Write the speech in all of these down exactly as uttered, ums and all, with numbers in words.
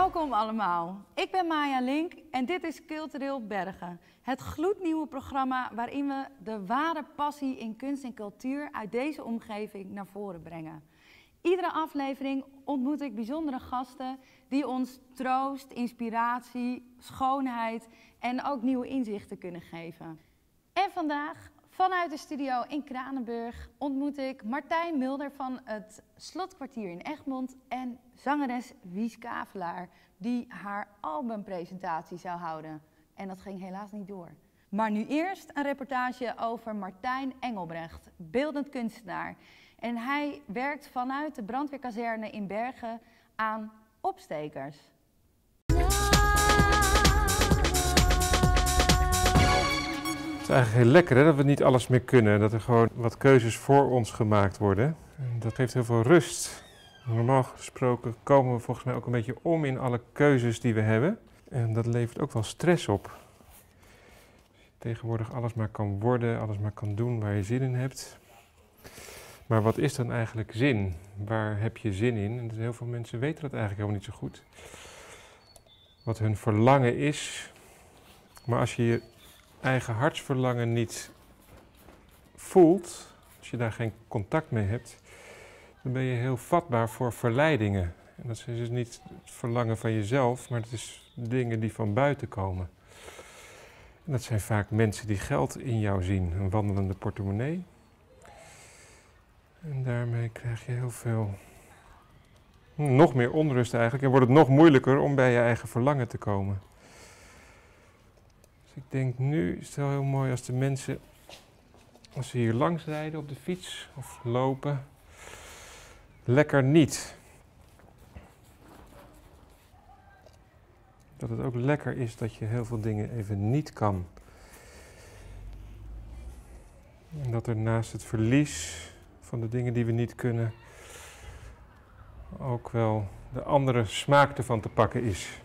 Welkom allemaal. Ik ben Maya Link en dit is Cultureel Bergen. Het gloednieuwe programma waarin we de ware passie in kunst en cultuur uit deze omgeving naar voren brengen. Iedere aflevering ontmoet ik bijzondere gasten die ons troost, inspiratie, schoonheid en ook nieuwe inzichten kunnen geven. En vandaag, vanuit de studio in Kranenburg, ontmoet ik Martijn Mulder van het Slotkwartier in Egmond en zangeres Wies Kavelaar, die haar albumpresentatie zou houden. En dat ging helaas niet door. Maar nu eerst een reportage over Martijn Engelbrecht, beeldend kunstenaar. En hij werkt vanuit de brandweerkazerne in Bergen aan opstekers. Het is eigenlijk heel lekker hè, dat we niet alles meer kunnen. Dat er gewoon wat keuzes voor ons gemaakt worden. En dat geeft heel veel rust. Normaal gesproken komen we volgens mij ook een beetje om in alle keuzes die we hebben. En dat levert ook wel stress op. Als je tegenwoordig alles maar kan worden, alles maar kan doen waar je zin in hebt. Maar wat is dan eigenlijk zin? Waar heb je zin in? En heel veel mensen weten dat eigenlijk helemaal niet zo goed. Wat hun verlangen is. Maar als je je eigen hartsverlangen niet voelt, als je daar geen contact mee hebt, dan ben je heel vatbaar voor verleidingen. En dat is dus niet het verlangen van jezelf, maar het is dingen die van buiten komen. En dat zijn vaak mensen die geld in jou zien, een wandelende portemonnee. En daarmee krijg je heel veel, nog meer onrust eigenlijk. En wordt het nog moeilijker om bij je eigen verlangen te komen. Dus ik denk nu is het wel heel mooi als de mensen, als ze hier langs rijden op de fiets of lopen, lekker niet. Dat het ook lekker is dat je heel veel dingen even niet kan. En dat er naast het verlies van de dingen die we niet kunnen, ook wel de andere smaak ervan te pakken is.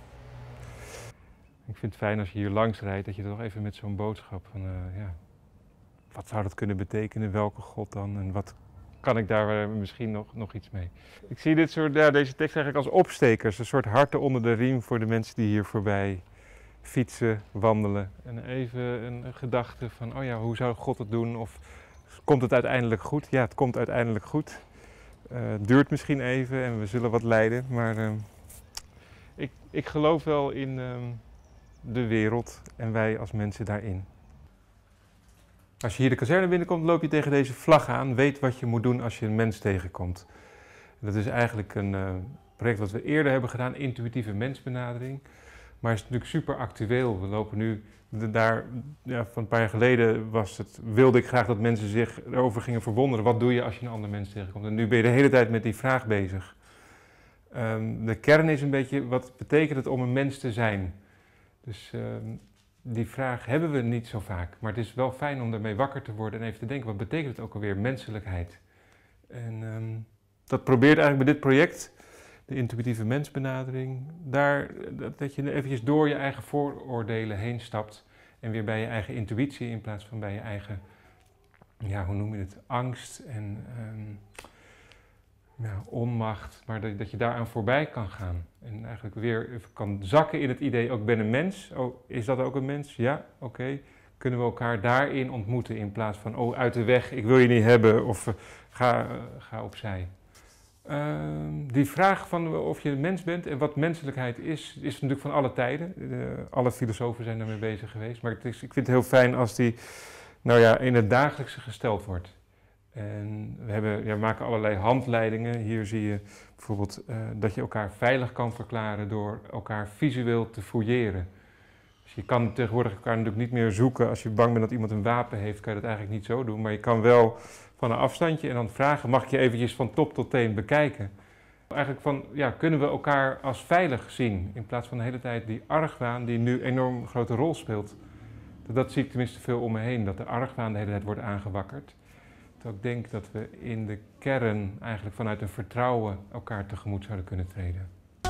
Ik vind het fijn als je hier langs rijdt, dat je toch even met zo'n boodschap van, uh, ja, wat zou dat kunnen betekenen, welke God dan en wat kan ik daar misschien nog, nog iets mee. Ik zie dit soort, ja, deze tekst eigenlijk als opstekers, een soort harten onder de riem voor de mensen die hier voorbij fietsen, wandelen. En even een, een gedachte van, oh ja, hoe zou God het doen? Of komt het uiteindelijk goed? Ja, het komt uiteindelijk goed. Uh, het duurt misschien even en we zullen wat lijden, maar uh, ik, ik geloof wel in uh, de wereld en wij als mensen daarin. Als je hier de kazerne binnenkomt, loop je tegen deze vlag aan. Weet wat je moet doen als je een mens tegenkomt. Dat is eigenlijk een uh, project wat we eerder hebben gedaan, intuïtieve mensbenadering. Maar het is natuurlijk super actueel. We lopen nu de, daar, ja, van een paar jaar geleden was het, wilde ik graag dat mensen zich erover gingen verwonderen. Wat doe je als je een ander mens tegenkomt? En nu ben je de hele tijd met die vraag bezig. Um, de kern is een beetje, wat betekent het om een mens te zijn? Dus um, die vraag hebben we niet zo vaak. Maar het is wel fijn om daarmee wakker te worden en even te denken, wat betekent het ook alweer, menselijkheid? En um, dat probeert eigenlijk bij dit project, de intuïtieve mensbenadering, daar, dat, dat je eventjes door je eigen vooroordelen heen stapt en weer bij je eigen intuïtie in plaats van bij je eigen, ja, hoe noem je het, angst en um, ja, onmacht, maar dat, dat je daaraan voorbij kan gaan. En eigenlijk weer even kan zakken in het idee, ook ben een mens, oh, is dat ook een mens? Ja, oké. Okay. Kunnen we elkaar daarin ontmoeten in plaats van, oh, uit de weg, ik wil je niet hebben of uh, ga, uh, ga opzij. Uh, die vraag van of je een mens bent en wat menselijkheid is, is natuurlijk van alle tijden. De, alle filosofen zijn daarmee bezig geweest. Maar het is, ik vind het heel fijn als die, nou ja, in het dagelijkse gesteld wordt. En we hebben, ja, maken allerlei handleidingen. Hier zie je bijvoorbeeld uh, dat je elkaar veilig kan verklaren door elkaar visueel te fouilleren. Dus je kan tegenwoordig elkaar natuurlijk niet meer zoeken. Als je bang bent dat iemand een wapen heeft, kan je dat eigenlijk niet zo doen. Maar je kan wel van een afstandje en dan vragen, mag ik je eventjes van top tot teen bekijken? Eigenlijk van, ja, kunnen we elkaar als veilig zien? In plaats van de hele tijd die argwaan die nu een enorm grote rol speelt. Dat zie ik tenminste veel om me heen, dat de argwaan de hele tijd wordt aangewakkerd. Dat ik denk dat we in de kern eigenlijk vanuit een vertrouwen elkaar tegemoet zouden kunnen treden.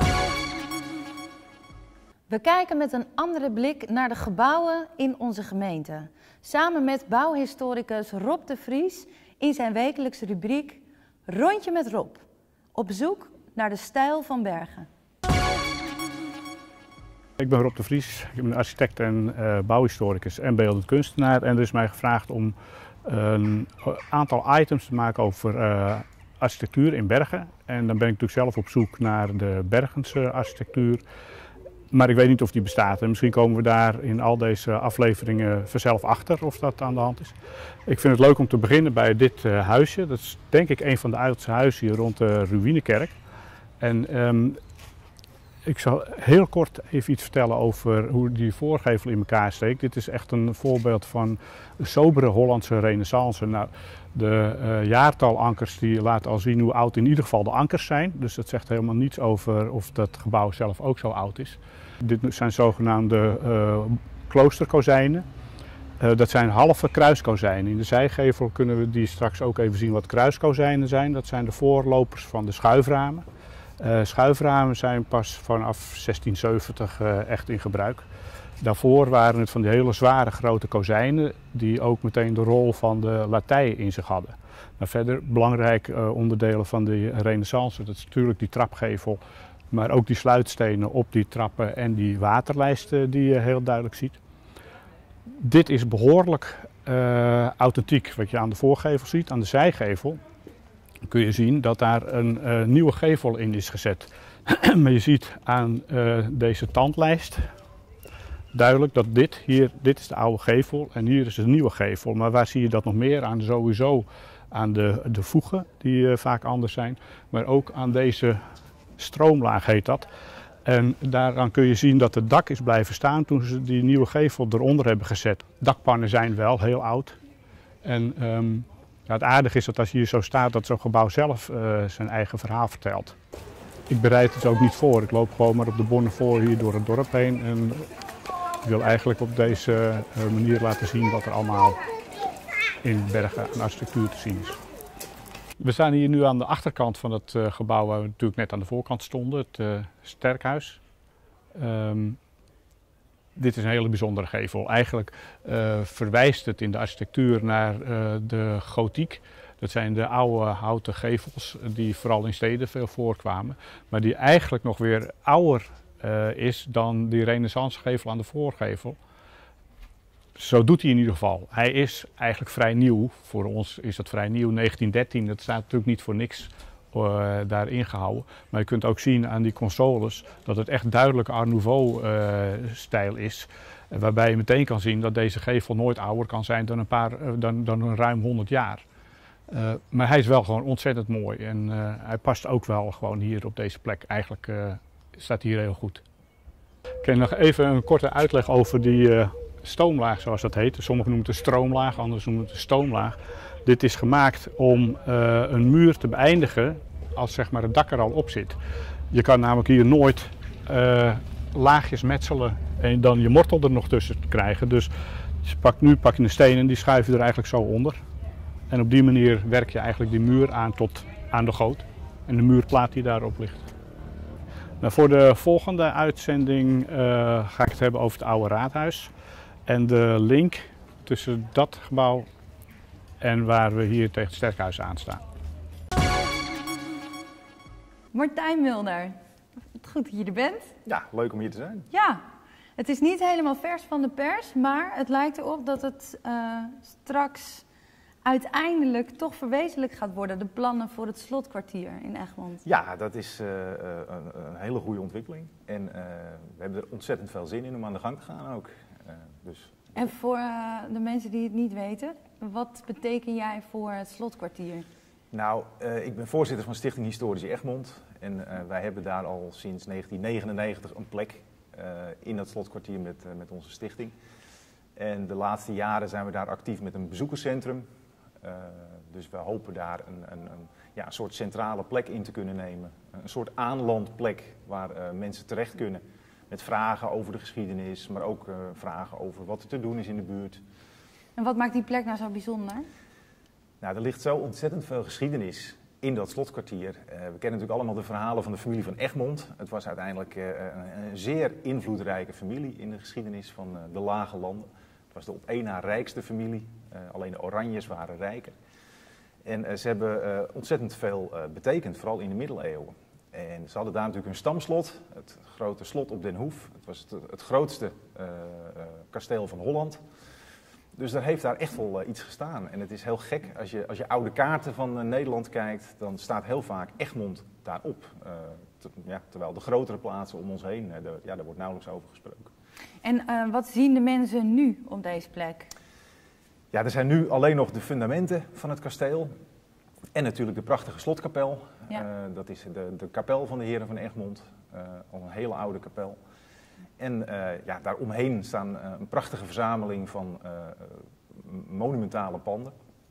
We kijken met een andere blik naar de gebouwen in onze gemeente. Samen met bouwhistoricus Rob de Vries in zijn wekelijkse rubriek Rondje met Rob. Op zoek naar de stijl van Bergen. Ik ben Rob de Vries, ik ben architect en uh, bouwhistoricus en beeldend kunstenaar. En er is mij gevraagd om een aantal items te maken over uh, architectuur in Bergen. En dan ben ik natuurlijk zelf op zoek naar de Bergense architectuur. Maar ik weet niet of die bestaat en misschien komen we daar in al deze afleveringen vanzelf achter of dat aan de hand is. Ik vind het leuk om te beginnen bij dit uh, huisje. Dat is denk ik een van de oudste huizen hier rond de Ruïnekerk. En um, ik zal heel kort even iets vertellen over hoe die voorgevel in elkaar steekt. Dit is echt een voorbeeld van een sobere Hollandse renaissance. Nou, de uh, jaartalankers die laten al zien hoe oud in ieder geval de ankers zijn. Dus dat zegt helemaal niets over of dat gebouw zelf ook zo oud is. Dit zijn zogenaamde uh, kloosterkozijnen. Uh, dat zijn halve kruiskozijnen. In de zijgevel kunnen we die straks ook even zien wat kruiskozijnen zijn. Dat zijn de voorlopers van de schuiframen. Uh, schuiframen zijn pas vanaf zestien zeventig uh, echt in gebruik. Daarvoor waren het van die hele zware grote kozijnen die ook meteen de rol van de latij in zich hadden. Nou, verder belangrijke uh, onderdelen van de renaissance, dat is natuurlijk die trapgevel, maar ook die sluitstenen op die trappen en die waterlijsten die je heel duidelijk ziet. Dit is behoorlijk uh, authentiek wat je aan de voorgevel ziet. Aan de zijgevel kun je zien dat daar een uh, nieuwe gevel in is gezet. Maar je ziet aan uh, deze tandlijst duidelijk dat dit hier, dit is de oude gevel en hier is de nieuwe gevel. Maar waar zie je dat nog meer aan? Sowieso aan de, de voegen die uh, vaak anders zijn, maar ook aan deze stroomlaag heet dat. En daaraan kun je zien dat het dak is blijven staan toen ze die nieuwe gevel eronder hebben gezet. Dakpannen zijn wel heel oud. En um, ja, het aardige is dat als je hier zo staat dat zo'n gebouw zelf uh, zijn eigen verhaal vertelt. Ik bereid het ook niet voor. Ik loop gewoon maar op de Bonnefoy hier door het dorp heen. En ik wil eigenlijk op deze uh, manier laten zien wat er allemaal in Bergen aan architectuur te zien is. We staan hier nu aan de achterkant van het uh, gebouw waar we natuurlijk net aan de voorkant stonden, het uh, Sterkhuis. Um, dit is een hele bijzondere gevel. Eigenlijk uh, verwijst het in de architectuur naar uh, de gotiek. Dat zijn de oude houten gevels die vooral in steden veel voorkwamen, maar die eigenlijk nog weer ouder uh, is dan die renaissancegevel aan de voorgevel. Zo doet hij in ieder geval. Hij is eigenlijk vrij nieuw. Voor ons is dat vrij nieuw. negentien dertien, dat staat natuurlijk niet voor niks uh, daarin gehouden. Maar je kunt ook zien aan die consoles dat het echt duidelijk Art Nouveau uh, stijl is. Uh, waarbij je meteen kan zien dat deze gevel nooit ouder kan zijn dan een, paar, uh, dan, dan een ruim honderd jaar. Uh, maar hij is wel gewoon ontzettend mooi. En uh, hij past ook wel gewoon hier op deze plek. Eigenlijk uh, staat hij hier heel goed. Ik heb nog even een korte uitleg over die Uh, stoomlaag zoals dat heet. Sommigen noemen het een stroomlaag, anderen noemen het een stoomlaag. Dit is gemaakt om uh, een muur te beëindigen als zeg maar, het dak er al op zit. Je kan namelijk hier nooit uh, laagjes metselen en dan je mortel er nog tussen krijgen. Dus je pakt, nu pak je een steen en die schuif je er eigenlijk zo onder. En op die manier werk je eigenlijk die muur aan tot aan de goot en de muurplaat die daarop ligt. Nou, voor de volgende uitzending uh, ga ik het hebben over het oude raadhuis. En de link tussen dat gebouw en waar we hier tegen het Sterkhuis aan staan. Martijn Mulder, goed dat je er bent. Ja, leuk om hier te zijn. Ja, het is niet helemaal vers van de pers, maar het lijkt erop dat het uh, straks uiteindelijk toch verwezenlijk gaat worden. De plannen voor het slotkwartier in Egmond. Ja, dat is uh, een, een hele goede ontwikkeling. En uh, we hebben er ontzettend veel zin in om aan de gang te gaan ook. Uh, dus... En voor uh, de mensen die het niet weten, wat beteken jij voor het slotkwartier? Nou, uh, ik ben voorzitter van Stichting Historische Egmond. En uh, wij hebben daar al sinds negentien negenennegentig een plek uh, in dat slotkwartier met, uh, met onze stichting. En de laatste jaren zijn we daar actief met een bezoekerscentrum. Uh, dus we hopen daar een, een, een, ja, een soort centrale plek in te kunnen nemen. Een soort aanlandplek waar uh, mensen terecht kunnen. Met vragen over de geschiedenis, maar ook uh, vragen over wat er te doen is in de buurt. En wat maakt die plek nou zo bijzonder? Nou, er ligt zo ontzettend veel geschiedenis in dat slotkwartier. Uh, we kennen natuurlijk allemaal de verhalen van de familie van Egmond. Het was uiteindelijk uh, een, een zeer invloedrijke familie in de geschiedenis van uh, de Lage Landen. Het was de op één na rijkste familie. Uh, alleen de Oranjes waren rijker. En uh, ze hebben uh, ontzettend veel uh, betekend, vooral in de middeleeuwen. En ze hadden daar natuurlijk hun stamslot, het grote slot op Den Hoef. Het was het, het grootste uh, uh, kasteel van Holland. Dus daar heeft daar echt wel uh, iets gestaan. En het is heel gek, als je, als je oude kaarten van uh, Nederland kijkt, dan staat heel vaak Egmond daarop. Uh, te, ja, terwijl de grotere plaatsen om ons heen, uh, de, ja, daar wordt nauwelijks over gesproken. En uh, wat zien de mensen nu op deze plek? Ja, er zijn nu alleen nog de fundamenten van het kasteel. En natuurlijk de prachtige slotkapel. Ja. Uh, dat is de, de kapel van de heren van Egmond. Uh, al een hele oude kapel. En uh, ja, daaromheen staan uh, een prachtige verzameling van uh, monumentale panden.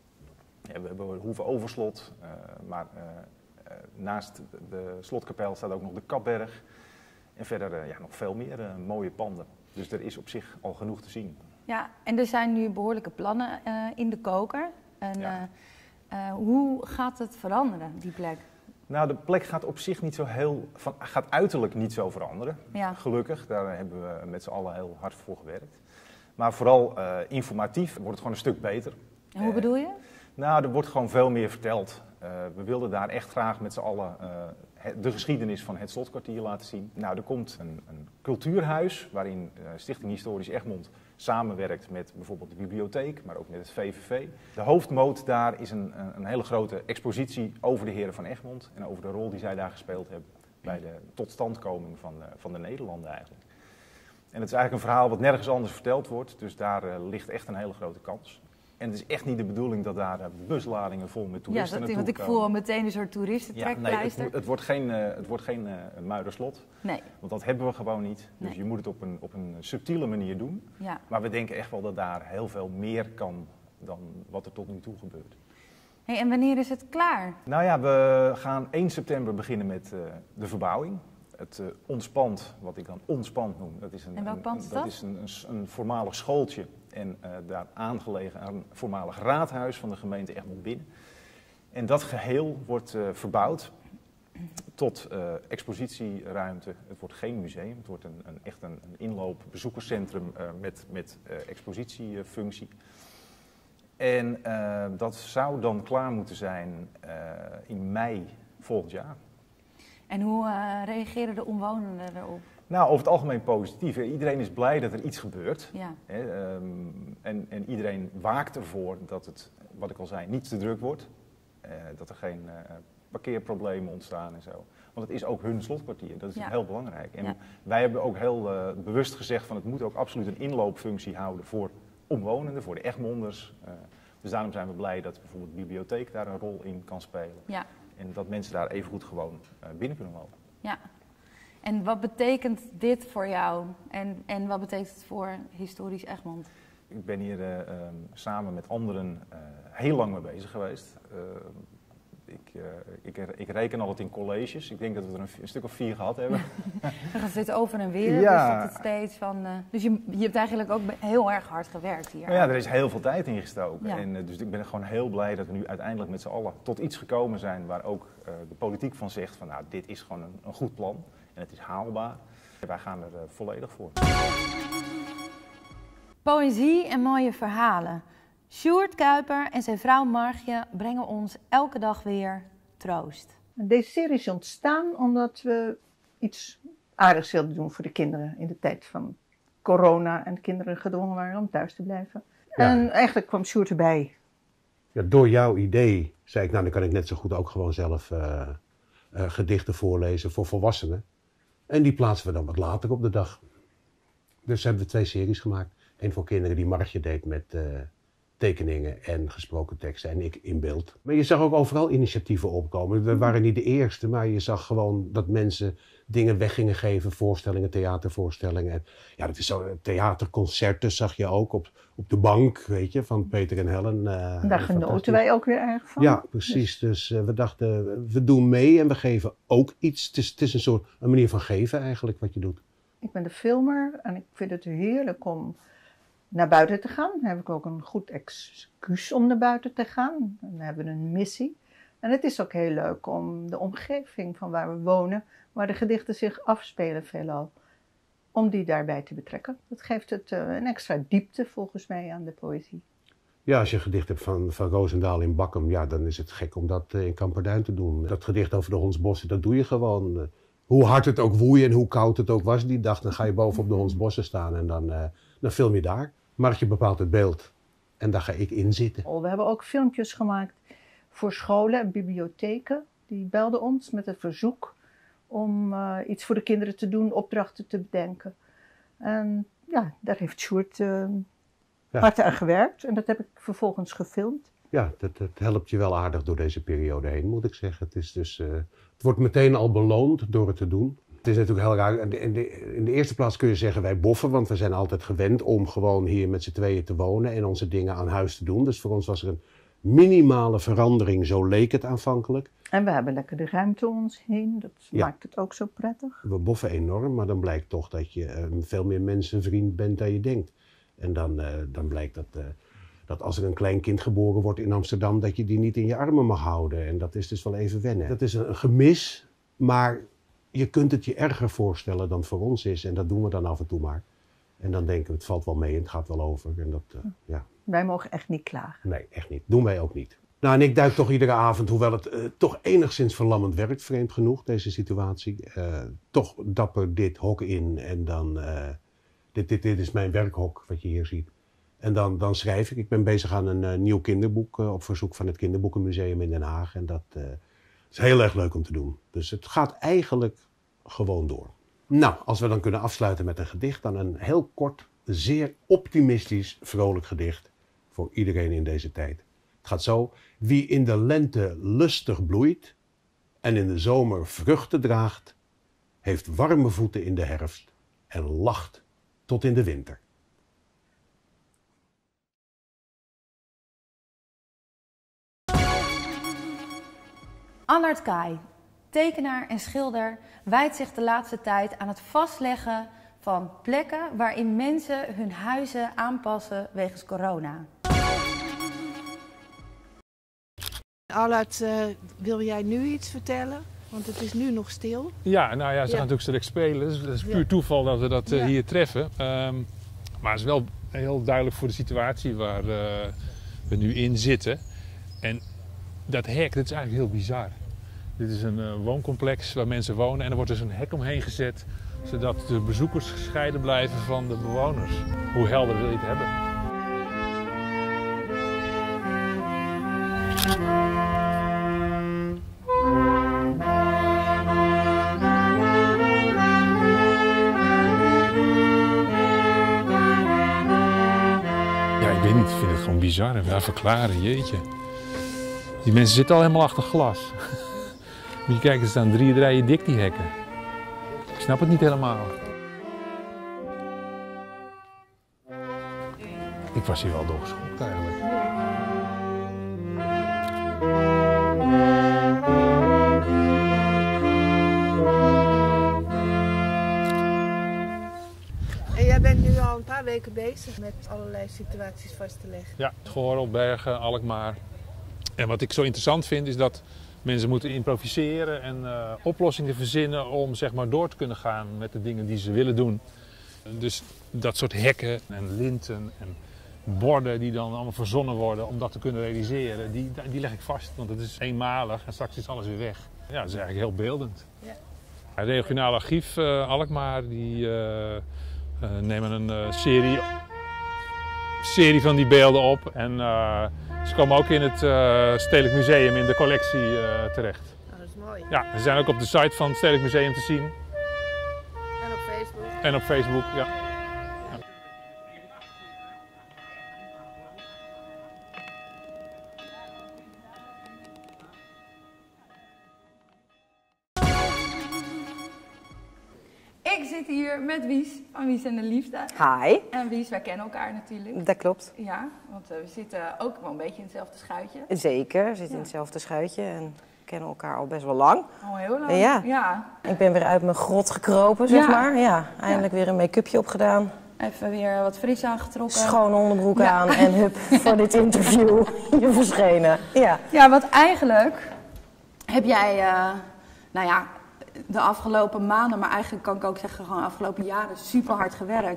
Ja, we hebben Hoeve Overslot, uh, maar uh, uh, naast de slotkapel staat ook nog de Kapberg. En verder uh, ja, nog veel meer uh, mooie panden. Dus er is op zich al genoeg te zien. Ja, en er zijn nu behoorlijke plannen uh, in de koker. En, ja. uh, uh, hoe gaat het veranderen, die plek? Nou, de plek gaat op zich niet zo heel, van, gaat uiterlijk niet zo veranderen. Ja. Gelukkig, daar hebben we met z'n allen heel hard voor gewerkt. Maar vooral uh, informatief wordt het gewoon een stuk beter. En hoe uh, bedoel je? Nou, er wordt gewoon veel meer verteld. Uh, we wilden daar echt graag met z'n allen uh, de geschiedenis van het slotkwartier laten zien. Nou, er komt een, een cultuurhuis waarin uh, Stichting Historisch Egmond samenwerkt met bijvoorbeeld de bibliotheek, maar ook met het V V V. De hoofdmoot daar is een, een hele grote expositie over de heren van Egmond en over de rol die zij daar gespeeld hebben bij de totstandkoming van de, van de Nederlanden eigenlijk. En het is eigenlijk een verhaal wat nergens anders verteld wordt, dus daar uh, ligt echt een hele grote kans. En het is echt niet de bedoeling dat daar uh, busladingen vol met toeristen naartoe komen. Ja, want ik voel meteen een soort toeristentrekpleister. Ja, nee, het, het wordt geen, uh, het wordt geen uh, Muiderslot, nee. Want dat hebben we gewoon niet. Dus nee. Je moet het op een, op een subtiele manier doen. Ja. Maar we denken echt wel dat daar heel veel meer kan dan wat er tot nu toe gebeurt. Hey, en wanneer is het klaar? Nou ja, we gaan één september beginnen met uh, de verbouwing. Het uh, ontspand, wat ik dan ontspand noem. Dat is een, en welk pand is dat? Dat is een, een, een voormalig schooltje en uh, daar aangelegen een voormalig raadhuis van de gemeente Egmond Binnen. En dat geheel wordt uh, verbouwd tot uh, expositieruimte. Het wordt geen museum, het wordt een, een, echt een, een inloop bezoekerscentrum uh, met, met uh, expositiefunctie. En uh, dat zou dan klaar moeten zijn uh, in mei volgend jaar. En hoe uh, reageren de omwonenden erop? Nou, over het algemeen positief. Iedereen is blij dat er iets gebeurt. Ja. Hè, um, en, en iedereen waakt ervoor dat het, wat ik al zei, niet te druk wordt. Uh, dat er geen uh, parkeerproblemen ontstaan en zo. Want het is ook hun slotkwartier, dat is ja. heel belangrijk. En ja. wij hebben ook heel uh, bewust gezegd van het moet ook absoluut een inloopfunctie houden voor omwonenden, voor de Egmonders. Uh, dus daarom zijn we blij dat bijvoorbeeld de bibliotheek daar een rol in kan spelen. Ja. En dat mensen daar evengoed gewoon uh, binnen kunnen lopen. Ja. En wat betekent dit voor jou? En, en wat betekent het voor Historisch Egmond? Ik ben hier uh, um, samen met anderen uh, heel lang mee bezig geweest. Uh, ik, uh, ik, ik reken altijd in colleges. Ik denk dat we er een, een stuk of vier gehad hebben. Dan gaat het over en weer. Ja. Dus, dat het steeds van, uh, dus je, je hebt eigenlijk ook heel erg hard gewerkt hier. Nou ja, er is heel veel tijd in gestoken. Ja. En, uh, dus ik ben gewoon heel blij dat we nu uiteindelijk met z'n allen tot iets gekomen zijn waar ook uh, de politiek van zegt van nou, dit is gewoon een, een goed plan. En het is haalbaar. En wij gaan er uh, volledig voor. Poëzie en mooie verhalen. Sjoerd Kuiper en zijn vrouw Margje brengen ons elke dag weer troost. Deze serie is ontstaan omdat we iets aardigs wilden doen voor de kinderen in de tijd van corona en de kinderen gedwongen waren om thuis te blijven. Ja. En eigenlijk kwam Sjoerd erbij. Ja, door jouw idee zei ik, nou dan kan ik net zo goed ook gewoon zelf uh, uh, gedichten voorlezen voor volwassenen. En die plaatsen we dan wat later op de dag. Dus hebben we twee series gemaakt. Eén voor kinderen die Margje deed met uh, tekeningen en gesproken teksten en ik in beeld. Maar je zag ook overal initiatieven opkomen. We waren niet de eerste, maar je zag gewoon dat mensen dingen weg gingen geven. Voorstellingen, theatervoorstellingen. En ja, dat is zo, theaterconcerten zag je ook op, op de bank, weet je, van Peter en Helen. Uh, Daar genoten wij ook weer erg van. Ja, precies. Dus, dus uh, we dachten, we doen mee en we geven ook iets. Het is, het is een soort een manier van geven eigenlijk wat je doet. Ik ben de filmer en ik vind het heerlijk om naar buiten te gaan. Dan heb ik ook een goed excuus om naar buiten te gaan. Dan hebben we een missie. En het is ook heel leuk om de omgeving van waar we wonen, waar de gedichten zich afspelen veelal, om die daarbij te betrekken. Dat geeft het uh, een extra diepte volgens mij aan de poëzie. Ja, als je een gedicht hebt van, van Roosendaal in Bakkum, ja, dan is het gek om dat in Kamperduin te doen. Dat gedicht over de Hondsbossen, dat doe je gewoon. Hoe hard het ook woei en hoe koud het ook was die dag, dan ga je boven op de Hondsbossen staan en dan, uh, dan film je daar. Maar je bepaalt het beeld en daar ga ik in zitten. We hebben ook filmpjes gemaakt voor scholen en bibliotheken. Die belden ons met een verzoek om uh, iets voor de kinderen te doen, opdrachten te bedenken. En ja, daar heeft Sjoerd uh, ja. hard aan gewerkt en dat heb ik vervolgens gefilmd. Ja, dat, dat helpt je wel aardig door deze periode heen, moet ik zeggen. Het, is dus, uh, het wordt meteen al beloond door het te doen. Het is natuurlijk heel raar. In de, in de eerste plaats kun je zeggen wij boffen, want we zijn altijd gewend om gewoon hier met z'n tweeën te wonen en onze dingen aan huis te doen. Dus voor ons was er een minimale verandering, zo leek het aanvankelijk. En we hebben lekker de ruimte om ons heen, dat ja. maakt het ook zo prettig. We boffen enorm, maar dan blijkt toch dat je uh, veel meer mensenvriend bent dan je denkt. En dan, uh, dan blijkt dat, uh, dat als er een klein kind geboren wordt in Amsterdam, dat je die niet in je armen mag houden. En dat is dus wel even wennen. Dat is een, een gemis, maar je kunt het je erger voorstellen dan het voor ons is. En dat doen we dan af en toe maar. En dan denken we, het valt wel mee en het gaat wel over. En dat, uh, ja. Wij mogen echt niet klagen. Nee, echt niet. Doen wij ook niet. Nou, en ik duik toch iedere avond, hoewel het uh, toch enigszins verlammend werkt, vreemd genoeg, deze situatie. Uh, toch dapper dit hok in en dan, uh, dit, dit, dit is mijn werkhok, wat je hier ziet. En dan, dan schrijf ik. Ik ben bezig aan een uh, nieuw kinderboek uh, op verzoek van het Kinderboekenmuseum in Den Haag. En dat uh, is heel erg leuk om te doen. Dus het gaat eigenlijk gewoon door. Nou, als we dan kunnen afsluiten met een gedicht, dan een heel kort, zeer optimistisch, vrolijk gedicht voor iedereen in deze tijd. Het gaat zo. Wie in de lente lustig bloeit en in de zomer vruchten draagt, heeft warme voeten in de herfst en lacht tot in de winter. Allard Kaai, tekenaar en schilder, wijdt zich de laatste tijd aan het vastleggen van plekken waarin mensen hun huizen aanpassen wegens corona. Allard, uh, wil jij nu iets vertellen? Want het is nu nog stil. Ja, nou ja, ze ja. gaan natuurlijk straks spelen. Dus het is puur ja. toeval dat we dat uh, ja. hier treffen. Um, maar het is wel heel duidelijk voor de situatie waar uh, we nu in zitten. En dat hek, dat is eigenlijk heel bizar. Dit is een uh, wooncomplex waar mensen wonen en er wordt dus een hek omheen gezet, zodat de bezoekers gescheiden blijven van de bewoners. Hoe helder wil je het hebben? Ja, ik weet niet, ik vind het gewoon bizar. En ja, verklaren, jeetje. Die mensen zitten al helemaal achter glas. Moet je kijken, er staan drie rijen dik die hekken. Ik snap het niet helemaal. Ik was hier wel doorgeschokt eigenlijk. En jij bent nu al een paar weken bezig met allerlei situaties vast te leggen. Ja, Schorrel, Bergen, Alkmaar. En wat ik zo interessant vind is dat mensen moeten improviseren en uh, oplossingen verzinnen om zeg maar door te kunnen gaan met de dingen die ze willen doen. Dus dat soort hekken en linten en borden die dan allemaal verzonnen worden om dat te kunnen realiseren, die, die leg ik vast. Want het is eenmalig en straks is alles weer weg. Ja, dat is eigenlijk heel beeldend. Ja. Het regionaal archief uh, Alkmaar die uh, uh, nemen een uh, serie, serie van die beelden op. En uh, ze komen ook in het uh, Stedelijk Museum in de collectie uh, terecht. Oh, dat is mooi. Ja, ze zijn ook op de site van het Stedelijk Museum te zien. En op Facebook. En op Facebook, ja. ja. Ik zit hier met Wies van Wies en de Liefde. Hi. En Wies, wij kennen elkaar natuurlijk. Dat klopt. Ja, want uh, we zitten ook wel een beetje in hetzelfde schuitje. Zeker, we zitten ja. in hetzelfde schuitje en kennen elkaar al best wel lang. Al heel lang. Ja. ja. Ik ben weer uit mijn grot gekropen, zeg ja. maar. Ja, eindelijk ja. weer een make-upje opgedaan. Even weer wat fris aangetrokken. Schone onderbroek ja. aan en hup, voor dit interview je verschenen. Ja. ja, want eigenlijk heb jij, uh, nou ja, de afgelopen maanden, maar eigenlijk kan ik ook zeggen gewoon de afgelopen jaren super hard gewerkt.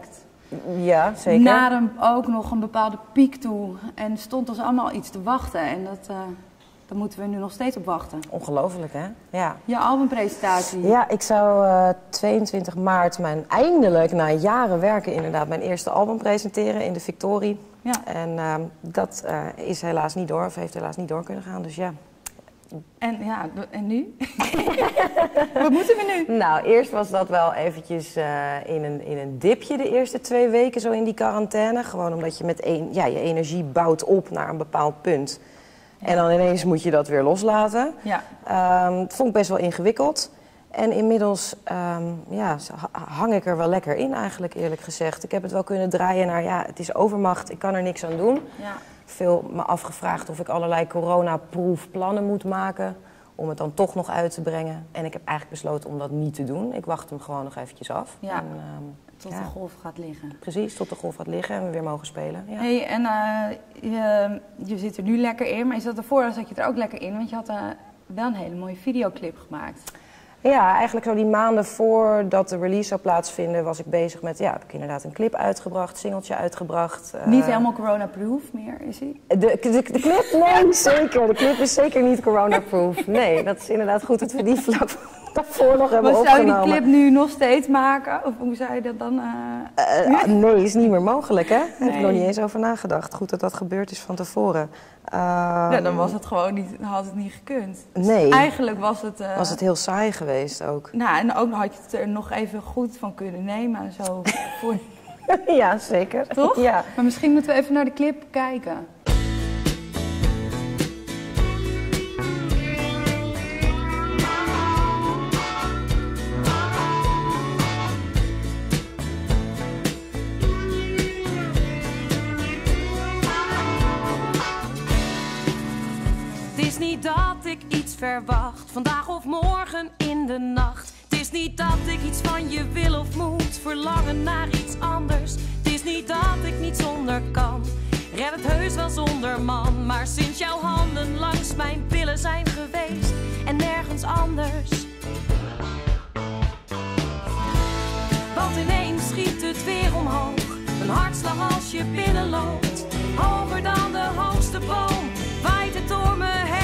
Ja, zeker. Naar een, ook nog een bepaalde piek toe. En stond ons allemaal iets te wachten. En dat, uh, daar moeten we nu nog steeds op wachten. Ongelooflijk, hè? Ja. Je albumpresentatie. Ja, ik zou uh, tweeëntwintig maart mijn eindelijk, na jaren werken inderdaad, mijn eerste album presenteren in de Victorie. Ja. En uh, dat uh, is helaas niet door, of heeft helaas niet door kunnen gaan, dus ja. En ja, en nu? Wat moeten we nu? Nou, eerst was dat wel eventjes uh, in, een, in een dipje de eerste twee weken zo in die quarantaine. Gewoon omdat je met een, ja, je energie bouwt op naar een bepaald punt. Ja. En dan ineens moet je dat weer loslaten. Ja. Um, dat vond ik best wel ingewikkeld. En inmiddels um, ja, hang ik er wel lekker in eigenlijk, eerlijk gezegd. Ik heb het wel kunnen draaien naar, ja, het is overmacht, ik kan er niks aan doen. Ja. Veel me afgevraagd of ik allerlei coronaproof plannen moet maken om het dan toch nog uit te brengen. En ik heb eigenlijk besloten om dat niet te doen. Ik wacht hem gewoon nog eventjes af. Ja, en, um, tot ja. de golf gaat liggen. Precies, tot de golf gaat liggen en we weer mogen spelen. Ja. Hey, en uh, je, je zit er nu lekker in, maar je zat ervoor zat je er ook lekker in, want je had uh, wel een hele mooie videoclip gemaakt. Ja, eigenlijk zo die maanden voordat de release zou plaatsvinden was ik bezig met, ja, heb ik inderdaad een clip uitgebracht, singeltje uitgebracht. Niet uh, helemaal corona-proof meer, is hij? De, de, de clip? Nee, zeker. De clip is zeker niet corona-proof. Nee, dat is inderdaad goed dat we die vlak daarvoor nog hebben maar opgenomen. zou je die clip nu nog steeds maken? Of hoe zou je dat dan... Uh... Uh, nee, is niet meer mogelijk, hè? Daar nee. heb ik nog niet eens over nagedacht. Goed dat dat gebeurd is van tevoren. Uh, ja, dan was het gewoon niet, had het niet gekund. Nee. Eigenlijk was het... Uh... Was het heel saai geweest ook. Nou, en ook had je het er nog even goed van kunnen nemen. Zo voor... Ja, zeker. Toch? Ja. Maar misschien moeten we even naar de clip kijken. Het is niet dat ik iets verwacht, vandaag of morgen in de nacht. Het is niet dat ik iets van je wil of moet, verlangen naar iets anders. Het is niet dat ik niet zonder kan, red het heus wel zonder man. Maar sinds jouw handen langs mijn billen zijn geweest en nergens anders. Want ineens schiet het weer omhoog, een hartslag als je binnenloopt. Hoger dan de hoogste boom, waait het door me heen.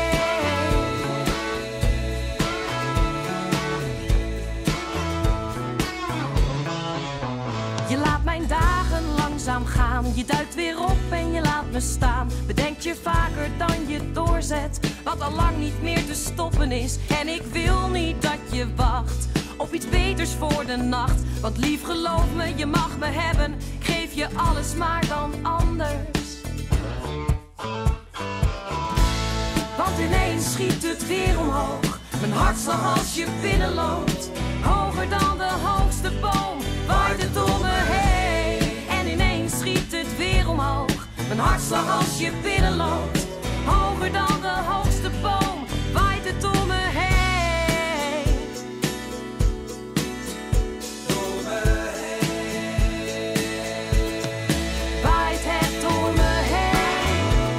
Je laat mijn dagen langzaam gaan, je duikt weer op en je laat me staan. Bedenk je vaker dan je doorzet, wat al lang niet meer te stoppen is. En ik wil niet dat je wacht op iets beters voor de nacht. Want lief, geloof me, je mag me hebben, ik geef je alles maar dan anders. Want ineens schiet het weer omhoog, mijn hartslag als je binnenloopt. Hoger dan de hoogste boom, waait het door me heen. En ineens schiet het weer omhoog, mijn hartslag als je binnenloopt. Hoger dan de hoogste boom, waait het door me heen. Door me heen. Waait het door me heen.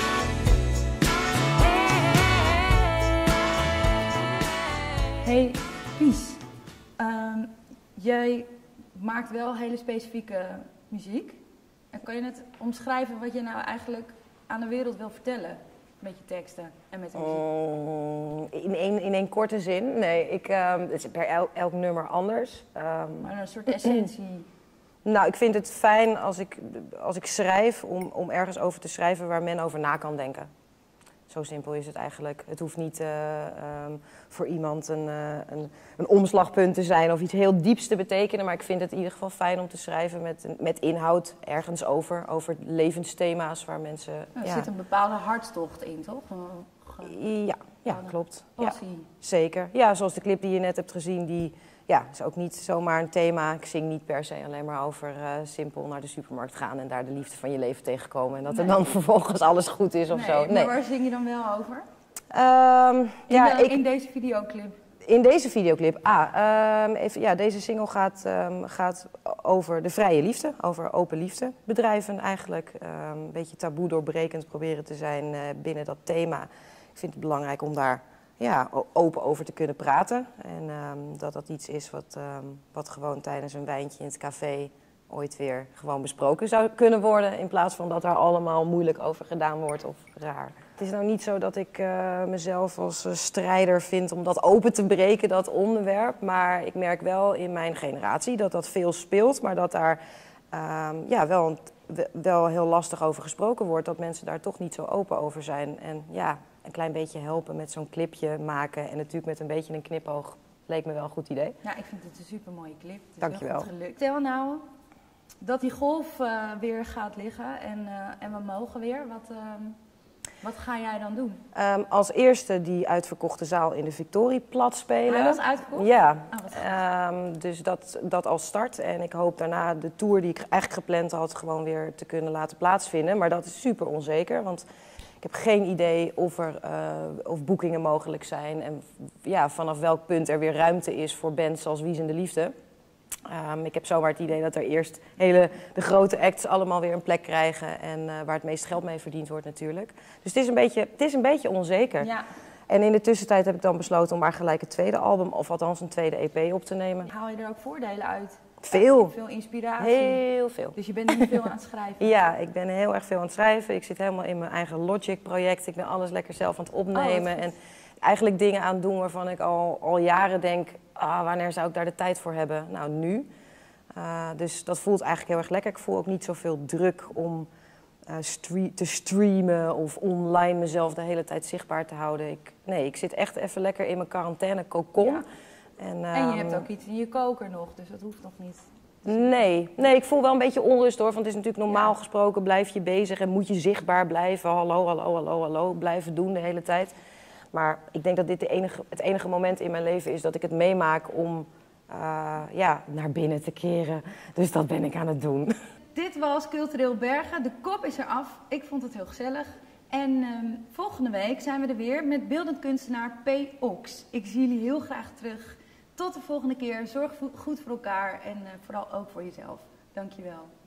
Hey, Pies. Um, jij maakt wel hele specifieke muziek. En kan je het omschrijven wat je nou eigenlijk aan de wereld wil vertellen? Met je teksten en met de muziek. Oh, in, één, in één korte zin? Nee, ik, um, het is per elk, elk nummer anders. Um, maar een soort essentie. Nou, ik vind het fijn als ik, als ik schrijf om, om ergens over te schrijven waar men over na kan denken. Zo simpel is het eigenlijk. Het hoeft niet uh, um, voor iemand een, uh, een, een omslagpunt te zijn of iets heel dieps te betekenen. Maar ik vind het in ieder geval fijn om te schrijven met, met inhoud ergens over. Over levensthema's waar mensen... Er ja. zit een bepaalde hartstocht in, toch? Ja, ja, klopt. Passie. Ja, zeker. Ja, zoals de clip die je net hebt gezien, die ja, is ook niet zomaar een thema. Ik zing niet per se alleen maar over uh, simpel naar de supermarkt gaan en daar de liefde van je leven tegenkomen. En dat nee. er dan vervolgens alles goed is of nee, zo. Nee, maar waar zing je dan wel over? Um, in, ja, de, ik, in deze videoclip? In deze videoclip? Ah, um, even, ja, deze single gaat, um, gaat over de vrije liefde, over open liefde. Bedrijven eigenlijk um, een beetje taboe doorbrekend proberen te zijn uh, binnen dat thema. Ik vind het belangrijk om daar ja, open over te kunnen praten. En um, dat dat iets is wat, um, wat gewoon tijdens een wijntje in het café ooit weer gewoon besproken zou kunnen worden. In plaats van dat daar allemaal moeilijk over gedaan wordt of raar. Het is nou niet zo dat ik uh, mezelf als uh, strijder vind om dat open te breken, dat onderwerp. Maar ik merk wel in mijn generatie dat dat veel speelt. Maar dat daar uh, ja, wel, wel heel lastig over gesproken wordt. Dat mensen daar toch niet zo open over zijn. En ja, een klein beetje helpen met zo'n clipje maken. En natuurlijk met een beetje een knipoog leek me wel een goed idee. Ja, ik vind het een super mooie clip. Het is Dankjewel. Heel goed gelukt. Stel nou dat die golf uh, weer gaat liggen en, uh, en we mogen weer. Wat, uh, wat ga jij dan doen? Um, als eerste die uitverkochte zaal in de Victorie plat spelen. Ah, dat is uitverkocht? Ja, oh, um, dus dat, dat als start. En ik hoop daarna de tour die ik eigenlijk gepland had gewoon weer te kunnen laten plaatsvinden. Maar dat is super onzeker, want ik heb geen idee of er uh, of boekingen mogelijk zijn. En ja, vanaf welk punt er weer ruimte is voor bands als Wies en de Liefde. Um, ik heb zomaar het idee dat er eerst hele, de grote acts allemaal weer een plek krijgen. En uh, waar het meest geld mee verdiend wordt natuurlijk. Dus het is een beetje, het is een beetje onzeker. Ja. En in de tussentijd heb ik dan besloten om maar gelijk het tweede album, of althans een tweede E P op te nemen. Haal je er ook voordelen uit? Veel. Veel inspiratie? Heel veel. Dus je bent nu veel aan het schrijven? Ja, ik ben heel erg veel aan het schrijven. Ik zit helemaal in mijn eigen Logic-project. Ik ben alles lekker zelf aan het opnemen. Oh, en eigenlijk dingen aan het doen waarvan ik al, al jaren denk, ah, wanneer zou ik daar de tijd voor hebben? Nou, nu. Uh, dus dat voelt eigenlijk heel erg lekker. Ik voel ook niet zoveel druk om uh, stre- te streamen of online mezelf de hele tijd zichtbaar te houden. Ik, nee, ik zit echt even lekker in mijn quarantaine cocon. Ja. En, um, en je hebt ook iets in je koker nog, dus dat hoeft nog niet. Nee, nee, ik voel wel een beetje onrust hoor. Want het is natuurlijk normaal ja. gesproken, blijf je bezig en moet je zichtbaar blijven. Hallo, hallo, hallo, hallo, blijven doen de hele tijd. Maar ik denk dat dit de enige, het enige moment in mijn leven is dat ik het meemaak om uh, ja, naar binnen te keren. Dus dat ben ik aan het doen. Dit was Cultureel Bergen. De kop is eraf. Ik vond het heel gezellig. En um, volgende week zijn we er weer met beeldend kunstenaar P. Ox. Ik zie jullie heel graag terug. Tot de volgende keer. Zorg goed voor elkaar en uh, vooral ook voor jezelf. Dankjewel.